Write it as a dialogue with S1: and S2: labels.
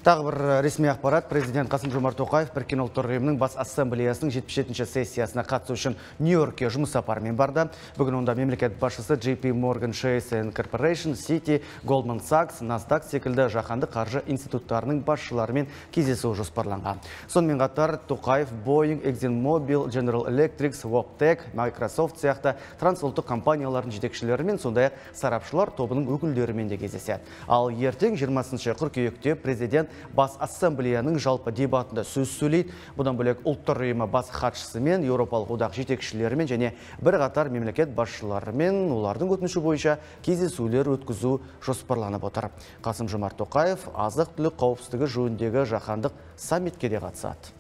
S1: Тағы бір ресми ақпарат. Президент Қасым-Жомарт Тоқаев Біріккен ұлттар ұйымының бас ассамблеясының 77-ші сессиясына қатысу үшін Нью-Йоркке жұмыс сапарымен барды. Бүгін онда мемлекет басшысы JP Morgan Chase & Corporation, Citi, Goldman Sachs, Nasdaq секілді жаһандық қаржы институттарының басшыларымен кездесу жоспарланған. Сонымен қатар Тоқаев Boeing, ExxonMobil, General Electric, Woptec, Microsoft сияқты трансұлттық компаниялардың жетекшілерімен, сондай-ақ сарапшылар тобының өкілдерімен де кездеседі. Ал ертең 20 қыркүйекте президент бас ассамблеяның жалпы дебатында сөз сөйлейді. Бұдан бөлек ұлттар ұйымы бас хатшысымен, Еуропалық одақ жетекшілерімен және бір қатар мемлекет басшыларымен олардың өтініші бойынша кездесулер өткізу жоспарланып отыр. Қасым-Жомарт Тоқаев азық-түлік қауіпсіздігі жөніндегі жаһандық саммитке де қатысады.